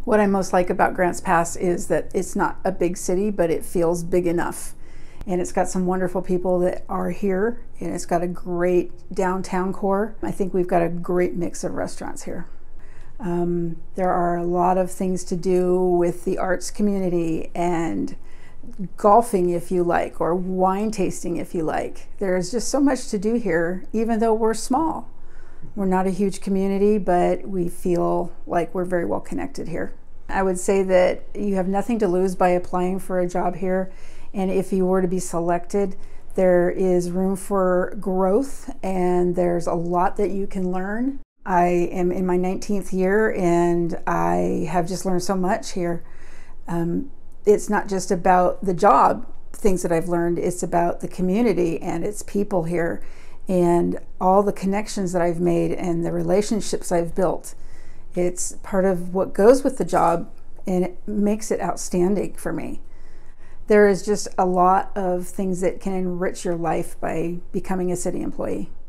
What I most like about Grants Pass is that it's not a big city, but it feels big enough. And it's got some wonderful people that are here, and it's got a great downtown core. I think we've got a great mix of restaurants here. There are a lot of things to do with the arts community and golfing if you like, or wine tasting if you like. There's just so much to do here, even though we're small. We're not a huge community, but we feel like we're very well connected here. I would say that you have nothing to lose by applying for a job here, and if you were to be selected, there is room for growth and there's a lot that you can learn. I am in my 19th year and I have just learned so much here. It's not just about the job, things that I've learned, it's about the community and its people here and all the connections that I've made and the relationships I've built. It's part of what goes with the job and it makes it outstanding for me. There is just a lot of things that can enrich your life by becoming a city employee.